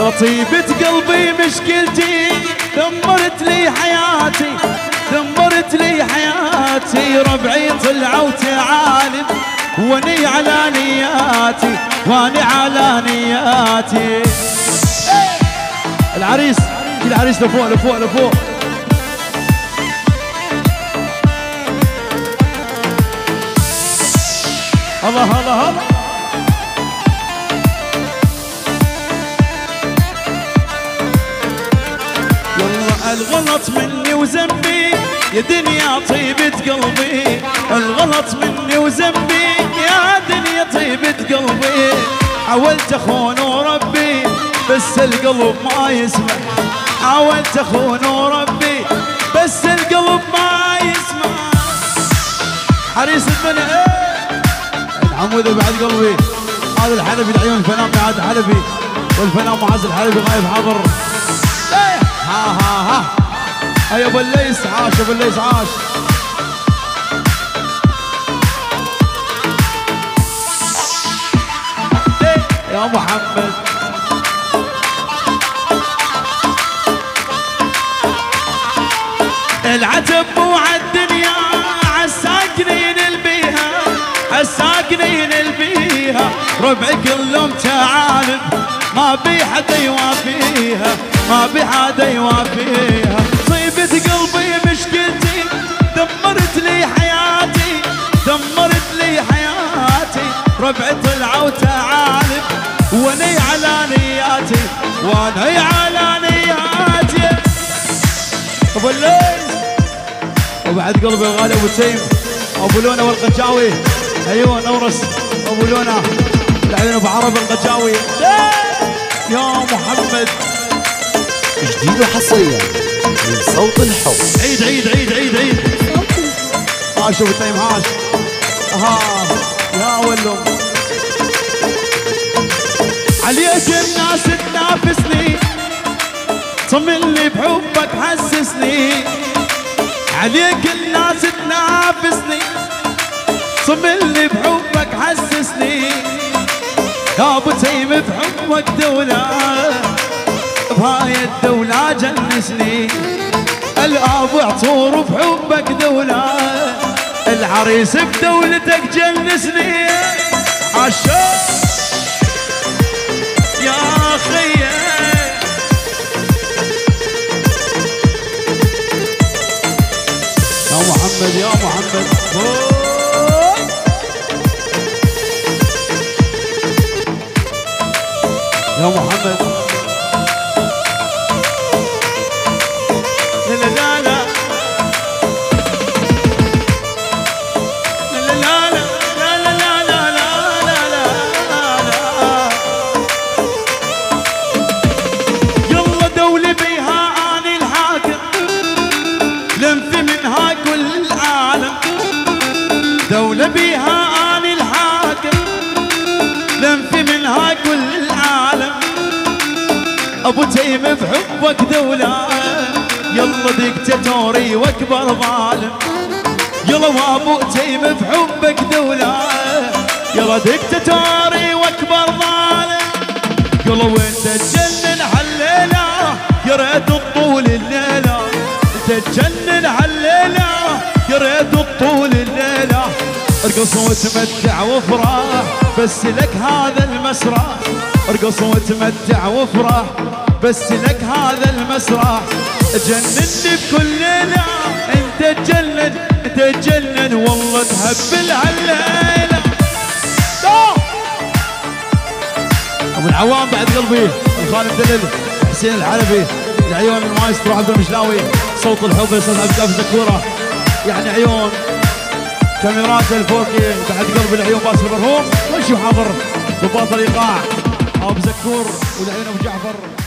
طيبة قلبي مشكلتي دمرت لي حياتي، دمرت لي حياتي. ربعي طلعوا تعالب واني على نياتي، واني على نياتي. العريس العريس لفوق لفوق لفوق. الله الله الله. يلا الغلط مني وذنبي يا دنيا طيبة قلبي، الغلط مني وذنبي يا دنيا طيبة قلبي. حاولت اخون وربي بس القلب ما يسمع، حاولت اخون وربي بس القلب ما يسمع. حريص البنات العمود بعد قلبي. هذا الحلبي العيون الفنان معاذ الحلبي، والفنان معاذ الحلبي غايب حاضر. ها ها ها يا ابو الليث، عاش ابو الليث عاش. يا محمد العتب وعالدنيا عالساكنين البيها، عالساكنين البيها. ربعي كلهم تعالب ما بي حدا يوافيها، ما بي حدا يوافيها. طيبة قلبي مشكلتي دمرت لي حياتي، دمرت لي حياتي. ربعي طلعوا تعالب واني على نياتي، واني على نياتي. ابو الليث وبعد قلبي الغالي ابو تيم، ابو لونه والقجاوي. ايوه نورس ابو لونه العيون ابو عرب القجاوي. يا محمد جديد وحصريا من صوت الحب. عيد عيد عيد عيد عيد. هاش ابو تيم هاش. ها يا ولو عليك الناس تنافسني، طمني بحبك حسسني. عليك الناس تنافسني، طمني بحبك حسسني. يا ابو تيم بحبك دولة، بهاي الدولة جنسني. الاب عطور بحبك دولة، العريس بدولتك جنسني. عالشوق يا خيي يا محمد يا محمد. يا محمد لا لا لا لا لا لا لا لا لا لا لا. يلا دولة بيها اني الحاكم، لنف منها كل العالم. دولة بيها اني الحاكم، لنف منها كل العالم. ابو تيم بحبك دولة، يلا ديكتاتوري واكبر ظالم. يلا وابو تيم بحبك دولة، يلا ديكتاتوري واكبر ظالم. يلا وانت تجنن هالليلة يا ريت الطول الليلة، انت تجنن هالليلة يا ريت الطول الليلة. ارقص وتمتع وافرح بس لك هذا المسرح، ارقص وتمتع وافرح بس لك هذا المسرح. جنني بكل ليلة انت تجنن، انت تجنن والله تهبل هالليلة. ابو العوام بعد قلبي، الخالد دلل، حسين الحلبي، العيون المايسترو عبد المشلاوي، صوت الحب يصل ابو زكوره. يعني عيون كاميرات الفوقي بعد قلب العيون باسل مرهوم. وشو حاضر ضباط الايقاع ابو زكور والعيون ابو جعفر.